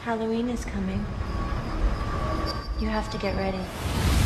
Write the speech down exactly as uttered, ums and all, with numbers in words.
Halloween is coming. You have to get ready.